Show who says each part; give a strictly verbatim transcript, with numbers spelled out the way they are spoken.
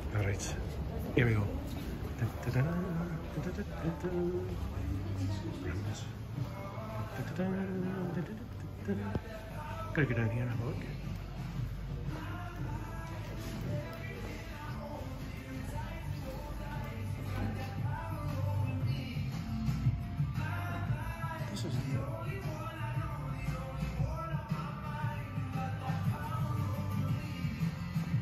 Speaker 1: All right, here we go. Gotta get down here and have a look. This is